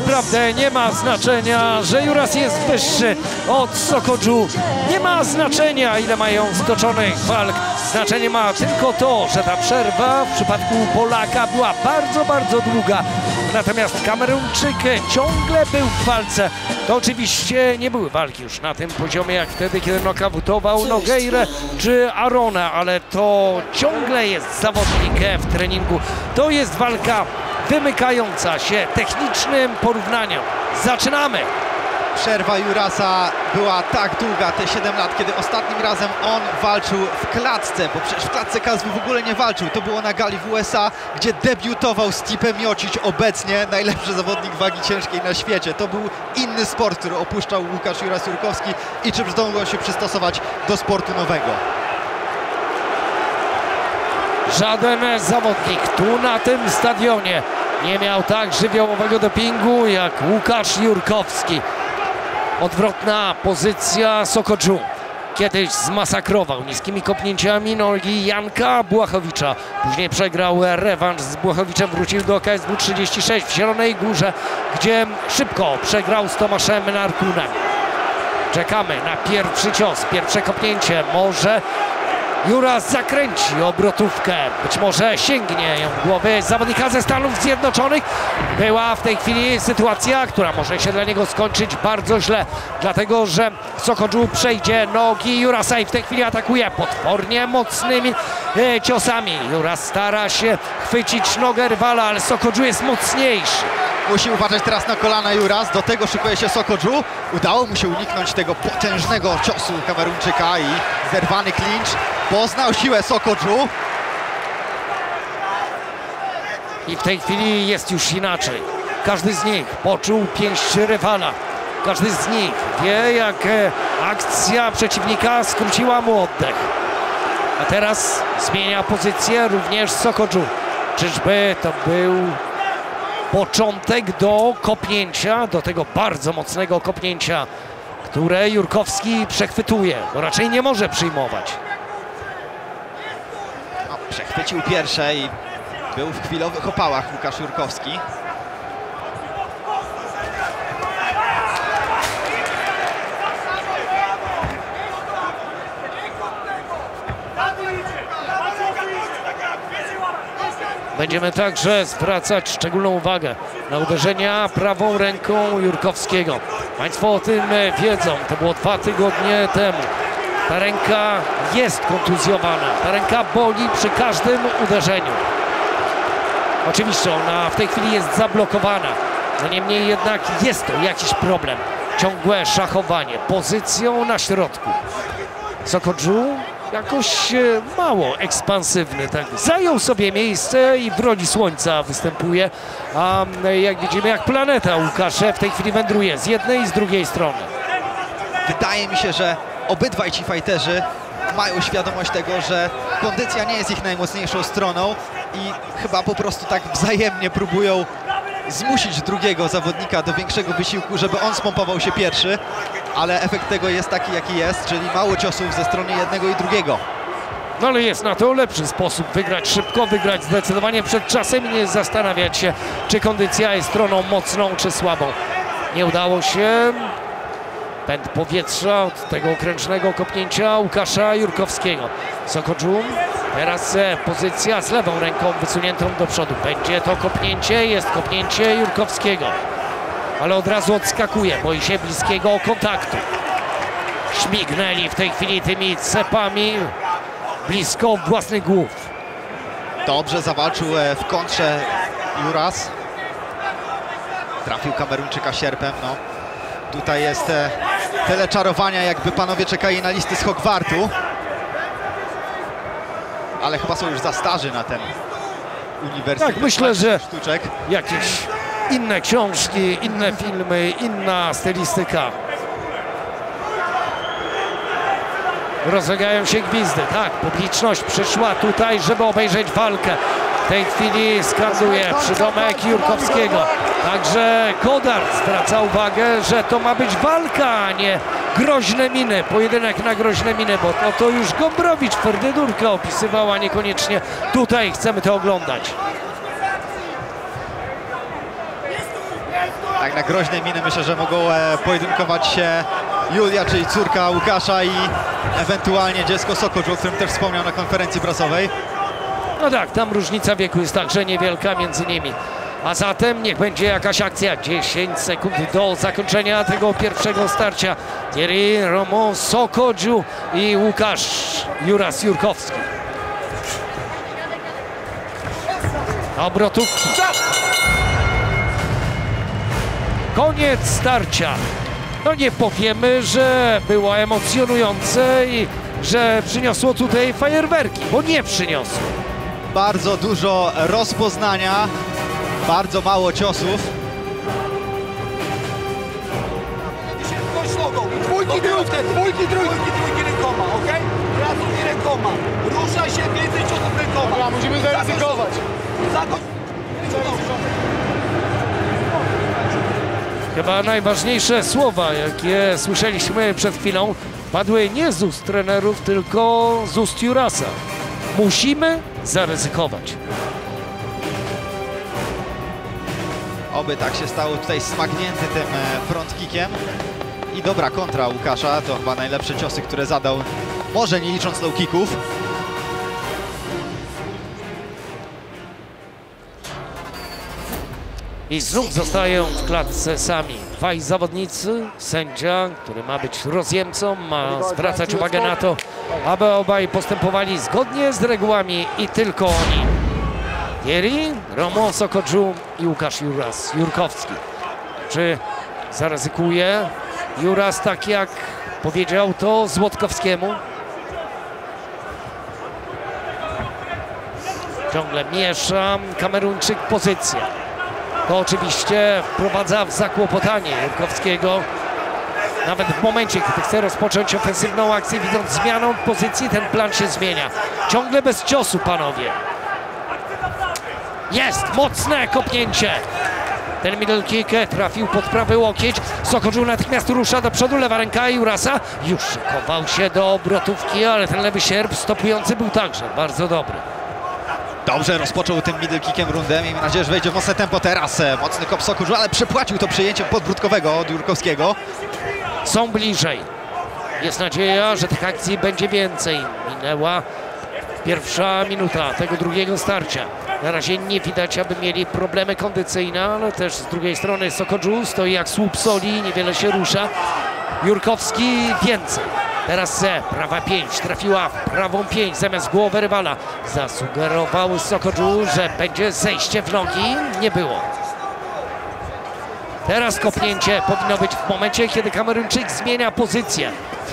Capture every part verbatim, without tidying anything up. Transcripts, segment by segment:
naprawdę nie ma znaczenia, że Juras jest wyższy od Sokoczu. Nie ma znaczenia, ile mają stoczonych walk. Znaczenie ma tylko to, że ta przerwa w przypadku Polaka była bardzo, bardzo długa. Natomiast Kameruńczyk ciągle był w walce. To oczywiście nie były walki już na tym poziomie, jak wtedy, kiedy nokautował Nogueirę czy Arona, ale to ciągle jest zawodnik w treningu. To jest walka wymykająca się technicznym porównaniom. Zaczynamy! Przerwa Jurasa była tak długa, te siedem lat, kiedy ostatnim razem on walczył w klatce, bo przecież w klatce K S W w ogóle nie walczył. To było na gali w U S A, gdzie debiutował Stipe Miocic, obecnie najlepszy zawodnik wagi ciężkiej na świecie. To był inny sport, który opuszczał Łukasz Juras-Jurkowski i czy zdążył się przystosować do sportu nowego. Żaden zawodnik tu na tym stadionie nie miał tak żywiołowego dopingu jak Łukasz Jurkowski. Odwrotna pozycja Sokoczu. Kiedyś zmasakrował niskimi kopnięciami nogi Janka Błachowicza. Później przegrał rewanż z Błachowiczem, wrócił do K S W trzydzieści sześć w Zielonej Górze, gdzie szybko przegrał z Tomaszem Narkunem. Czekamy na pierwszy cios, pierwsze kopnięcie. Może Juras zakręci obrotówkę, być może sięgnie ją głowy zawodnika ze Stanów Zjednoczonych. Była w tej chwili sytuacja, która może się dla niego skończyć bardzo źle, dlatego że Sokoczu przejdzie nogi Jurasa i w tej chwili atakuje potwornie mocnymi e, ciosami. Juras stara się chwycić nogę rywala, ale Sokoczu jest mocniejszy. Musi uważać teraz na kolana Juras, do tego szykuje się Sokoczu. Udało mu się uniknąć tego potężnego ciosu Kameruńczyka i zerwany klincz. Poznał siłę Sokoczu. I w tej chwili jest już inaczej. Każdy z nich poczuł pięść rywala. Każdy z nich wie, jak akcja przeciwnika skróciła mu oddech. A teraz zmienia pozycję również Sokoczu. Czyżby to był początek do kopnięcia, do tego bardzo mocnego kopnięcia, które Jurkowski przechwytuje, bo raczej nie może przyjmować. No, przechwycił pierwsze i był w chwilowych opałach Łukasz Jurkowski. Będziemy także zwracać szczególną uwagę na uderzenia prawą ręką Jurkowskiego. Państwo o tym wiedzą, to było dwa tygodnie temu. Ta ręka jest kontuzjowana, ta ręka boli przy każdym uderzeniu. Oczywiście ona w tej chwili jest zablokowana, no niemniej jednak jest to jakiś problem. Ciągłe szachowanie pozycją na środku. Sokoczu jakoś mało ekspansywny, tak. Zajął sobie miejsce i w roli słońca występuje, a jak widzimy, jak planeta Łukasz w tej chwili wędruje z jednej i z drugiej strony. Wydaje mi się, że obydwaj ci fajterzy mają świadomość tego, że kondycja nie jest ich najmocniejszą stroną i chyba po prostu tak wzajemnie próbują zmusić drugiego zawodnika do większego wysiłku, żeby on spompował się pierwszy, ale efekt tego jest taki, jaki jest, czyli mało ciosów ze strony jednego i drugiego. No ale jest na to lepszy sposób: wygrać szybko, wygrać zdecydowanie przed czasem i nie zastanawiać się, czy kondycja jest stroną mocną, czy słabą. Nie udało się. Pęd powietrza od tego okręcznego kopnięcia Łukasza Jurkowskiego. Sokoczu teraz pozycja z lewą ręką wysuniętą do przodu. Będzie to kopnięcie, jest kopnięcie Jurkowskiego. Ale od razu odskakuje, boi się bliskiego kontaktu. Śmignęli w tej chwili tymi cepami blisko własnych głów. Dobrze zawalczył w kontrze Juras. Trafił Kameruńczyka sierpem, no. Tutaj jest tyle czarowania, jakby panowie czekali na listy z Hogwartu. Ale chyba są już za starzy na ten uniwersytet. Tak, myślę, że sztuczek. Jakieś inne książki, inne filmy, inna stylistyka. Rozlegają się gwizdy, tak, publiczność przyszła tutaj, żeby obejrzeć walkę. W tej chwili skanduje przydomek Jurkowskiego. Także Kodar zwraca uwagę, że to ma być walka, a nie groźne miny, pojedynek na groźne miny, bo to, to już Gombrowicz Ferdydurka opisywał, a niekoniecznie tutaj chcemy to oglądać. Tak, na groźnej miny myślę, że mogą e, pojedynkować się Julia, czyli córka Łukasza i ewentualnie dziecko Sokoczu, o którym też wspomniał na konferencji prasowej. No tak, tam różnica wieku jest także niewielka między nimi. A zatem niech będzie jakaś akcja. dziesięć sekund do zakończenia tego pierwszego starcia. Thierry Romain Sokoczu i Łukasz Juras Jurkowski. Obrotówki. Koniec starcia. No nie powiemy, że było emocjonujące i że przyniosło tutaj fajerwerki, bo nie przyniosło. Bardzo dużo rozpoznania, bardzo mało ciosów. Dwójki, trójki, dwójki, trójki, trójki rękoma, okej? Pracuj rękoma. Ruszaj się, więcej ciosów rękoma. Dobra, musimy zaryzykować. Zakończ. Chyba najważniejsze słowa, jakie słyszeliśmy przed chwilą, padły nie z ust trenerów, tylko z ust Jurasa. Musimy zaryzykować. Oby tak się stało, tutaj smagnięty tym front kickiem. I dobra kontra Łukasza, to chyba najlepsze ciosy, które zadał, może nie licząc low kicków. I znów zostają w klatce sami dwaj zawodnicy. Sędzia, który ma być rozjemcą, ma zwracać uwagę na to, aby obaj postępowali zgodnie z regułami i tylko oni. Thierry Romain Sokoczu i Łukasz Juras Jurkowski. Czy zaryzykuje Juras tak, jak powiedział to Złotkowskiemu? Ciągle miesza Kameruńczyk pozycję. To oczywiście wprowadza w zakłopotanie Jurkowskiego. Nawet w momencie, kiedy chce rozpocząć ofensywną akcję, widząc zmianą pozycji, ten plan się zmienia. Ciągle bez ciosu, panowie. Jest mocne kopnięcie. Ten middle kick trafił pod prawy łokieć. Sokoczu natychmiast rusza do przodu, lewa ręka Jurasa. Już szykował się do obrotówki, ale ten lewy sierp stopujący był także bardzo dobry. Dobrze rozpoczął tym middle kickiem rundę. Miejmy nadzieję, że wejdzie w mocne tempo teraz. Mocny kop Sokoczu, ale przepłacił to przejęciem podbródkowego od Jurkowskiego. Są bliżej. Jest nadzieja, że tych akcji będzie więcej. Minęła pierwsza minuta tego drugiego starcia. Na razie nie widać, aby mieli problemy kondycyjne, ale też z drugiej strony Sokoczu stoi jak słup soli, niewiele się rusza. Jurkowski więcej. Teraz prawa pięć trafiła w prawą pięć zamiast głowy rywala. Zasugerował Sokoczu, że będzie zejście w nogi. Nie było. Teraz kopnięcie powinno być w momencie, kiedy Kameruńczyk zmienia pozycję.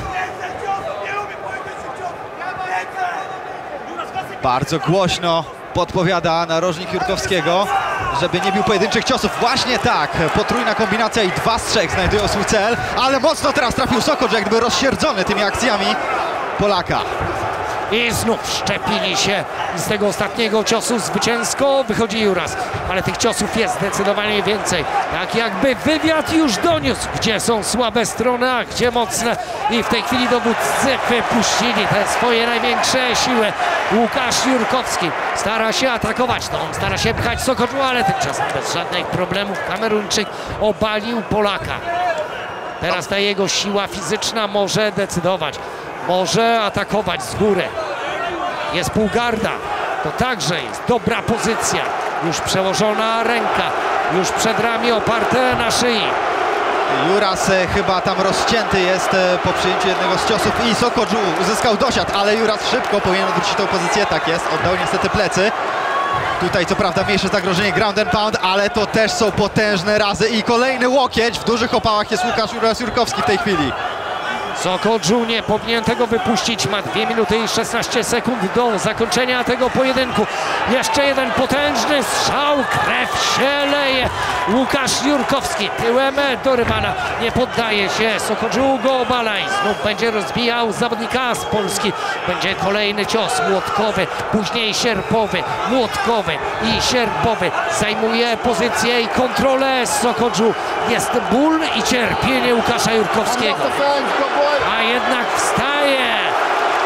Bardzo głośno podpowiada narożnik Jurkowskiego, żeby nie bił pojedynczych ciosów. Właśnie tak, potrójna kombinacja i dwa z trzech znajdują swój cel, ale mocno teraz trafił Sokocz, jak gdyby rozsierdzony tymi akcjami Polaka. I znów szczepili się z tego ostatniego ciosu zwycięsko. Wychodzi Juras, ale tych ciosów jest zdecydowanie więcej. Tak jakby wywiad już doniósł, gdzie są słabe strony, a gdzie mocne. I w tej chwili dowódcy wypuścili te swoje największe siły. Łukasz Jurkowski stara się atakować, to on stara się pchać Sokoczu, ale tymczasem bez żadnych problemów Kameruńczyk obalił Polaka. Teraz ta jego siła fizyczna może decydować. Może atakować z góry. Jest półgarda. To także jest dobra pozycja. Już przełożona ręka. Już przed ramię oparte na szyi. Juras chyba tam rozcięty jest po przyjęciu jednego z ciosów i Sokoczu uzyskał dosiad, ale Juras szybko powinien odwrócić tą pozycję. Tak jest, oddał niestety plecy. Tutaj co prawda mniejsze zagrożenie ground and pound, ale to też są potężne razy i kolejny łokieć. W dużych opałach jest Łukasz Juras Jurkowski w tej chwili. Sokoczu nie powinien tego wypuścić. Ma dwie minuty i szesnaście sekund do zakończenia tego pojedynku. Jeszcze jeden potężny strzał. Krew się leje. Łukasz Jurkowski tyłem do rywala. Nie poddaje się. Sokoczu go obala i znów będzie rozbijał zawodnika z Polski. Będzie kolejny cios młotkowy, później sierpowy, młotkowy i sierpowy. Zajmuje pozycję i kontrolę Sokoczu. Jest ból i cierpienie Łukasza Jurkowskiego. A jednak wstaje. Tak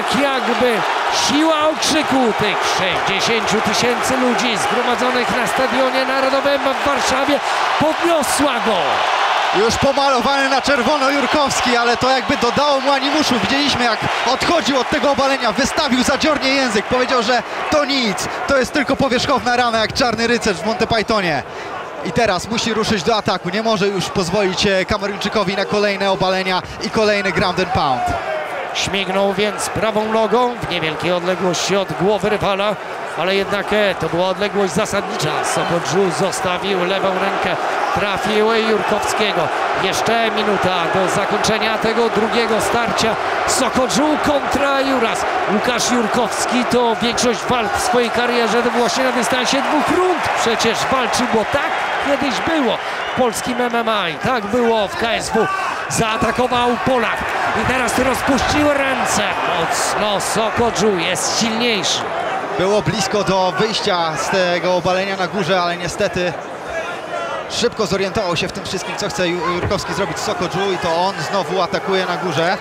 tak jakby siła okrzyku tych sześćdziesięciu tysięcy ludzi zgromadzonych na Stadionie Narodowym w Warszawie podniosła go. Już pomalowany na czerwono Jurkowski, ale to jakby dodało mu animuszu. Widzieliśmy, jak odchodził od tego obalenia, wystawił zadziornie język, powiedział, że to nic, to jest tylko powierzchowna rana, jak czarny rycerz w Monty Pythonie. I teraz musi ruszyć do ataku, nie może już pozwolić Kameruńczykowi na kolejne obalenia i kolejny ground and pound. Śmignął więc prawą nogą w niewielkiej odległości od głowy rywala, ale jednak to była odległość zasadnicza. Sokoczu zostawił lewą rękę, trafił Jurkowskiego. Jeszcze minuta do zakończenia tego drugiego starcia. Sokoczu kontra Juras. Łukasz Jurkowski to większość walk w swojej karierze to właśnie na dystansie dwóch rund przecież walczył, bo tak kiedyś było w polskim M M A i tak było w K S W. Zaatakował Polak i teraz rozpuścił ręce. Mocno Sokoczu jest silniejszy. Było blisko do wyjścia z tego obalenia na górze, ale niestety szybko zorientował się w tym wszystkim, co chce Jurkowski zrobić z Sokoczu i to on znowu atakuje na górze.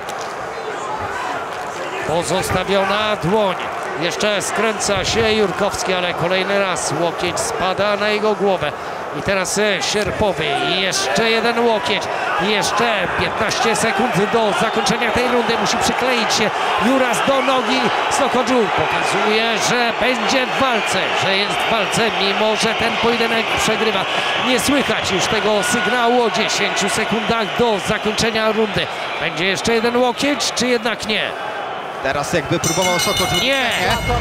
Pozostawiona dłoń. Jeszcze skręca się Jurkowski, ale kolejny raz łokieć spada na jego głowę. I teraz sierpowy, i jeszcze jeden łokieć, jeszcze piętnaście sekund do zakończenia tej rundy. Musi przykleić się Juras do nogi. Sokoczu pokazuje, że będzie w walce, że jest w walce, mimo że ten pojedynek przegrywa. Nie słychać już tego sygnału o dziesięciu sekundach do zakończenia rundy. Będzie jeszcze jeden łokieć, czy jednak nie? Teraz jakby próbował Sokoczu. Nie! nie?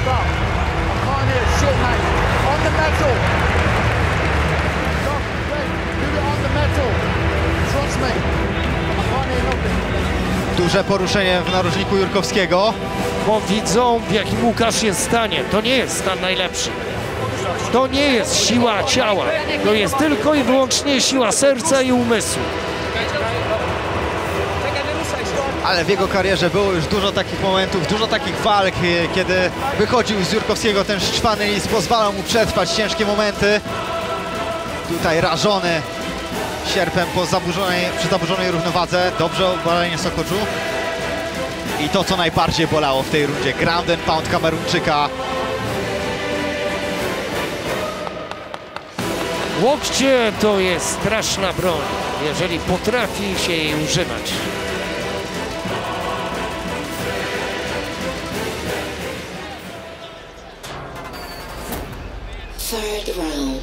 Duże poruszenie w narożniku Jurkowskiego. Bo widzą, w jakim Łukasz jest stanie. To nie jest stan najlepszy. To nie jest siła ciała. To jest tylko i wyłącznie siła serca i umysłu. Ale w jego karierze było już dużo takich momentów, dużo takich walk, kiedy wychodził z Jurkowskiego ten szczwany list, pozwalał mu przetrwać ciężkie momenty. Tutaj rażony sierpem po zaburzonej, przy zaburzonej równowadze. Dobrze obalenie Sokoczu. I to, co najbardziej bolało w tej rundzie, ground and pound Kameruńczyka. Łokcie to jest straszna broń, jeżeli potrafi się jej używać. Third round.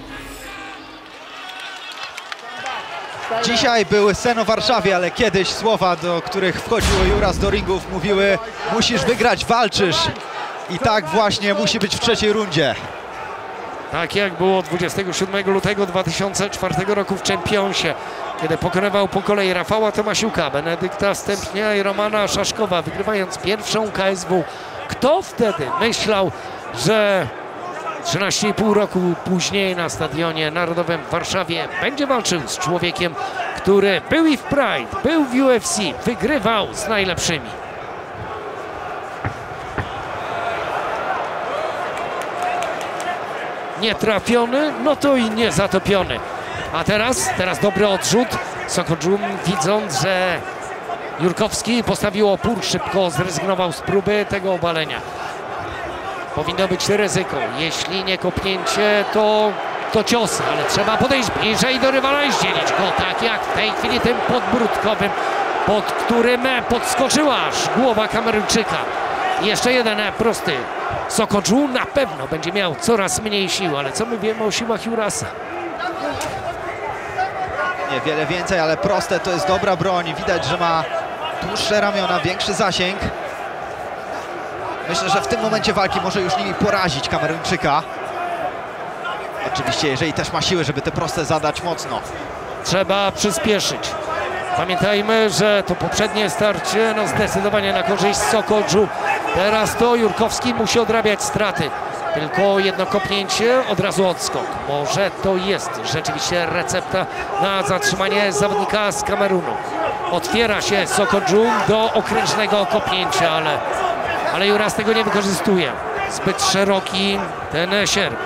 Dzisiaj były sen o Warszawie, ale kiedyś słowa, do których wchodził Juras do ringów, mówiły: musisz wygrać, walczysz. I tak właśnie musi być w trzeciej rundzie. Tak jak było dwudziestego siódmego lutego dwa tysiące czwartego roku w Czempionsie, kiedy pokonywał po kolei Rafała Tomasiuka, Benedykta Stępnia i Romana Szaszkowa, wygrywając pierwszą K S W. Kto wtedy myślał, że trzynaście i pół roku później na Stadionie Narodowym w Warszawie będzie walczył z człowiekiem, który był i w Pride, był w U F C, wygrywał z najlepszymi. Nietrafiony, no to i niezatopiony. A teraz, teraz dobry odrzut. Sokoczu, widząc, że Jurkowski postawił opór, szybko zrezygnował z próby tego obalenia. Powinno być ryzyko. Jeśli nie kopnięcie, to, to cios, ale trzeba podejść bliżej do rywala i zdzielić go, tak jak w tej chwili tym podbródkowym, pod którym podskoczyła aż głowa Kameruńczyka. Jeszcze jeden prosty. Sokoczu na pewno będzie miał coraz mniej sił, ale co my wiemy o siłach Jurasa? Niewiele więcej, ale proste to jest dobra broń. Widać, że ma dłuższe ramiona, większy zasięg. Myślę, że w tym momencie walki może już nimi porazić Kameruńczyka. Oczywiście, jeżeli też ma siły, żeby te proste zadać mocno. Trzeba przyspieszyć. Pamiętajmy, że to poprzednie starcie no zdecydowanie na korzyść Sokoczu. Teraz to Jurkowski musi odrabiać straty. Tylko jedno kopnięcie, od razu odskok. Może to jest rzeczywiście recepta na zatrzymanie zawodnika z Kamerunu. Otwiera się Sokoczu do okrężnego kopnięcia, ale, ale Juras tego nie wykorzystuje. Zbyt szeroki ten sierp.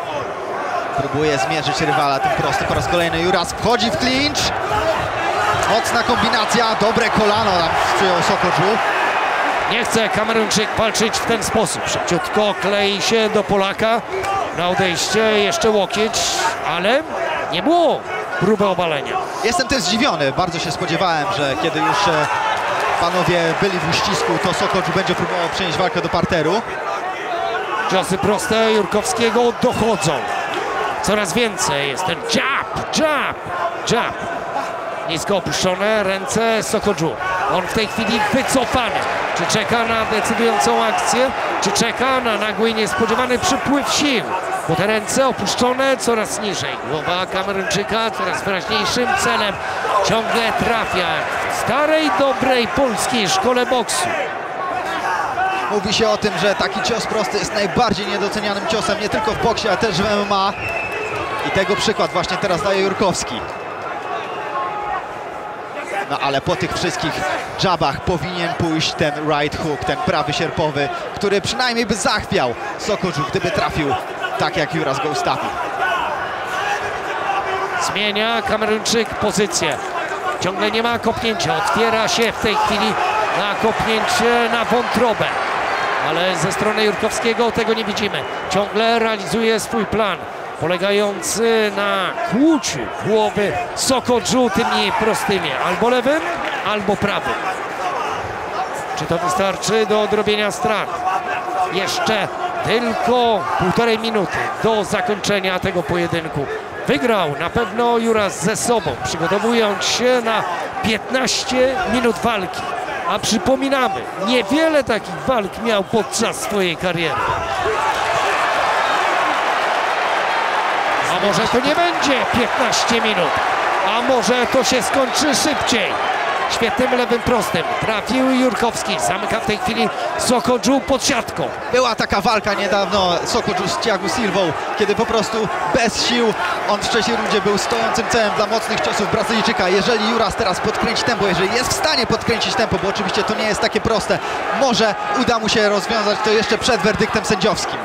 Próbuje zmierzyć rywala tym prosty po raz kolejny. Juras wchodzi w clinch. Mocna kombinacja, dobre kolano tam przyjął Sokoczu. Nie chce Kameruńczyk walczyć w ten sposób. Szybciutko klei się do Polaka. Na odejście jeszcze łokieć, ale nie było próby obalenia. Jestem też zdziwiony, bardzo się spodziewałem, że kiedy już e, panowie byli w uścisku, to Sokoczu będzie próbował przenieść walkę do parteru. Ciosy proste Jurkowskiego dochodzą. Coraz więcej jest ten jab, jab, jab. Nisko opuszczone ręce Sokoczu. On w tej chwili wycofany. Czy czeka na decydującą akcję, czy czeka na nagły i niespodziewany przypływ sił? Bo te ręce opuszczone coraz niżej. Głowa Kameruńczyka coraz wyraźniejszym celem. Ciągle trafia w starej, dobrej polskiej szkole boksu. Mówi się o tym, że taki cios prosty jest najbardziej niedocenianym ciosem, nie tylko w boksie, ale też w M M A. I tego przykład właśnie teraz daje Jurkowski. No ale po tych wszystkich dżabach powinien pójść ten right hook, ten prawy sierpowy, który przynajmniej by zachwiał Sokoczu, gdyby trafił tak, jak Juras go ustawił. Zmienia Kameruńczyk pozycję. Ciągle nie ma kopnięcia. Otwiera się w tej chwili na kopnięcie na wątrobę. Ale ze strony Jurkowskiego tego nie widzimy. Ciągle realizuje swój plan, polegający na kłuciu głowy Sokoczu tymi prostymi. Albo lewym, albo prawym. Czy to wystarczy do odrobienia strat? Jeszcze tylko półtorej minuty do zakończenia tego pojedynku. Wygrał na pewno Juras ze sobą, przygotowując się na piętnaście minut walki. A przypominamy, niewiele takich walk miał podczas swojej kariery. A może to nie będzie piętnaście minut, a może to się skończy szybciej. Świetnym lewym prostym trafił Jurkowski. Zamyka w tej chwili Sokoczu pod siatką. Była taka walka niedawno Sokoczu z Thiago Silvą, kiedy po prostu bez sił on w trzeciej rundzie był stojącym celem dla mocnych ciosów Brazylijczyka. Jeżeli Juras teraz podkręci tempo, jeżeli jest w stanie podkręcić tempo, bo oczywiście to nie jest takie proste, może uda mu się rozwiązać to jeszcze przed werdyktem sędziowskim.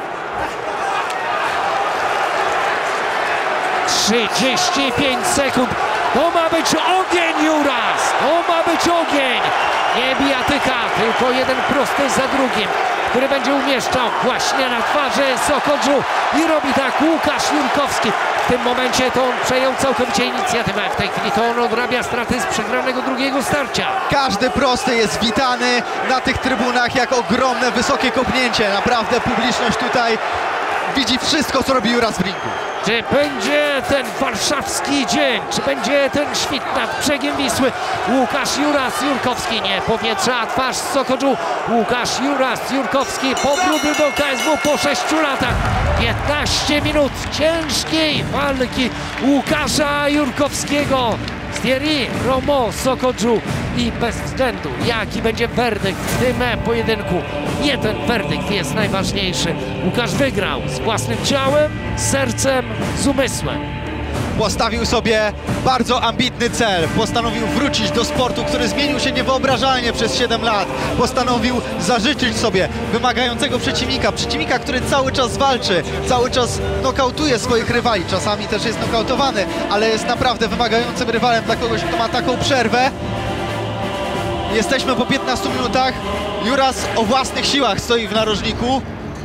trzydzieści pięć sekund. To ma być ogień, Juras! To ma być ogień! Nie bijatyka, tylko jeden prosty za drugim, który będzie umieszczał właśnie na twarzy Sokoczu. I robi tak Łukasz Jurkowski. W tym momencie to on przejął całkowicie inicjatywę. W tej chwili to on odrabia straty z przegranego drugiego starcia. Każdy prosty jest witany na tych trybunach jak ogromne, wysokie kopnięcie. Naprawdę publiczność tutaj widzi wszystko, co robi Juras w ringu. Czy będzie ten warszawski dzień? Czy będzie ten świt nad brzegiem Wisły? Łukasz Juras Jurkowski nie powietrza twarz Sokoczu. Łukasz Juras Jurkowski powrót do K S W po sześciu latach. piętnaście minut ciężkiej walki Łukasza Jurkowskiego z Thierry Romo Sokoczu. I bez względu jaki będzie werdykt w tym pojedynku, nie ten werdykt jest najważniejszy. Łukasz wygrał z własnym ciałem, z sercem, z umysłem. Postawił sobie bardzo ambitny cel. Postanowił wrócić do sportu, który zmienił się niewyobrażalnie przez siedem lat. Postanowił zażyczyć sobie wymagającego przeciwnika. Przeciwnika, który cały czas walczy, cały czas nokautuje swoich rywali. Czasami też jest nokautowany, ale jest naprawdę wymagającym rywalem dla kogoś, kto ma taką przerwę. Jesteśmy po piętnastu minutach. Juras o własnych siłach stoi w narożniku.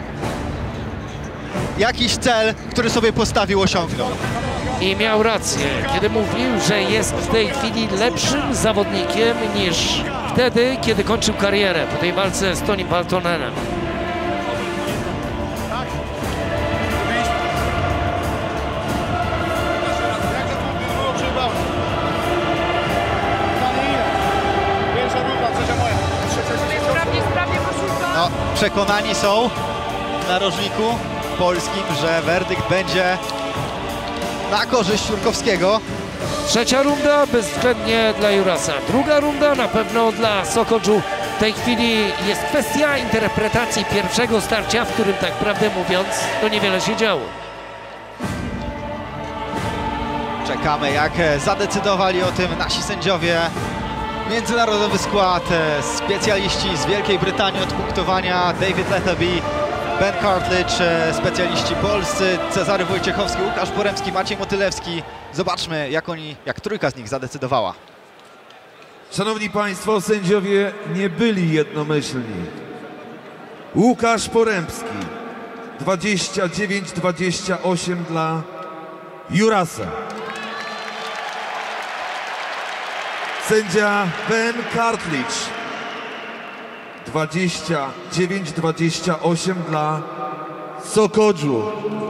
Jakiś cel, który sobie postawił, osiągnął. I miał rację, kiedy mówił, że jest w tej chwili lepszym zawodnikiem niż wtedy, kiedy kończył karierę po tej walce z Tonym Valtonenem. No, przekonani są w narożniku polskim, że werdykt będzie na korzyść Jurkowskiego. Trzecia runda bezwzględnie dla Jurasa. Druga runda na pewno dla Sokoczu. W tej chwili jest kwestia interpretacji pierwszego starcia, w którym tak prawdę mówiąc to niewiele się działo. Czekamy, jak zadecydowali o tym nasi sędziowie. Międzynarodowy skład, specjaliści z Wielkiej Brytanii od punktowania, David Lethaby, Ben Cartledge, specjaliści polscy, Cezary Wojciechowski, Łukasz Poremski, Maciej Motylewski. Zobaczmy, jak oni, jak trójka z nich zadecydowała. Szanowni Państwo, sędziowie nie byli jednomyślni. Łukasz Porębski, dwadzieścia dziewięć dwadzieścia osiem dla Jurasa. Sędzia Ben Cartledge, dwadzieścia dziewięć dwadzieścia osiem dla Sokodżu.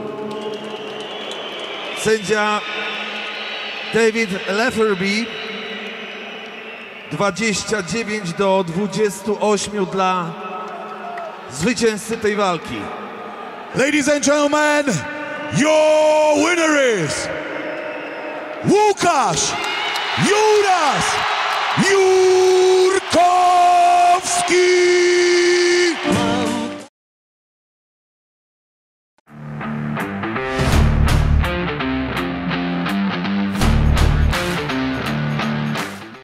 Sędzia David Lafferby, dwadzieścia dziewięć do dwudziestu ośmiu dla zwycięzcy tej walki. Ladies and gentlemen, your winner is Łukasz Juras Juras!